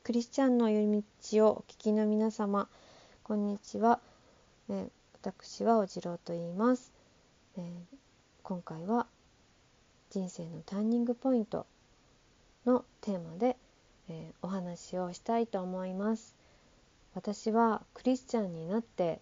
クリスチャンの寄り道をお聞きの皆様、こんにちは。私はおじろうと言います。今回は人生のターニングポイントのテーマで、お話をしたいと思います。私はクリスチャンになって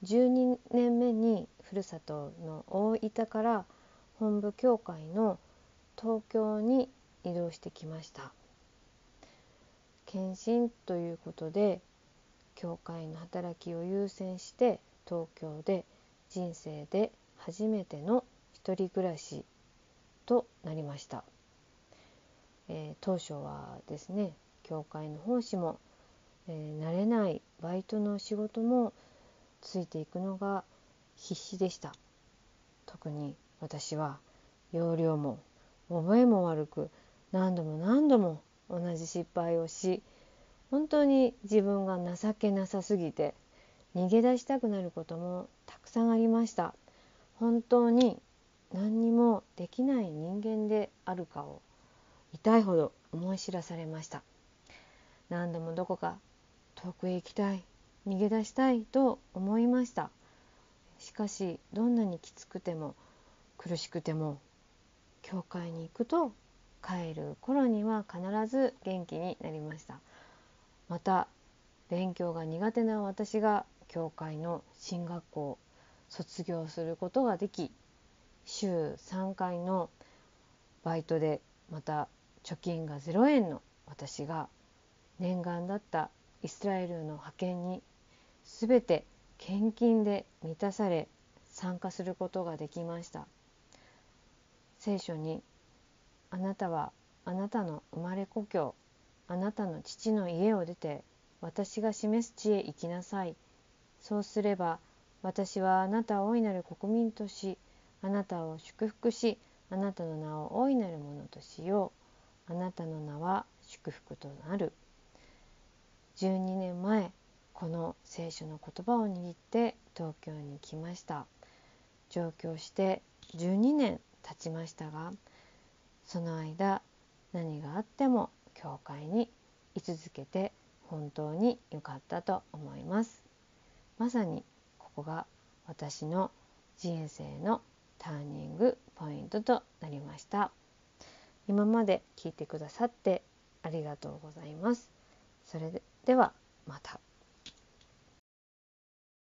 12年目にふるさとの大分から本部教会の東京に移動してきました。献身ということで教会の働きを優先して東京で人生で初めての一人暮らしとなりました。当初はですね、教会の奉仕も、慣れないバイトの仕事もついていくのが必死でした。特に私は要領も覚えも悪く、何度も同じ失敗をし、本当に自分が情けなさすぎて逃げ出したくなることもたくさんありました。本当に何にもできない人間であるかを痛いほど思い知らされました。何度もどこか遠くへ行きたい、逃げ出したいと思いました。しかしどんなにきつくても苦しくても教会に行くと帰る頃には必ず元気になりました。また勉強が苦手な私が教会の進学校を卒業することができ、週3回のバイトでまた貯金が0円の私が念願だったイスラエルの派遣にすべて献金で満たされ参加することができました。聖書に、あなたはあなたの生まれ故郷、あなたの父の家を出て私が示す地へ行きなさい。そうすれば私はあなたを大いなる国民とし、あなたを祝福し、あなたの名を大いなるものとしよう。あなたの名は祝福となる。12年前、この聖書の言葉を握って東京に来ました。上京して12年経ちましたが、その間何があっても教会に居続けて本当に良かったと思います。まさにここが私の人生のターニングポイントとなりました。今まで聞いてくださってありがとうございます。それではまた。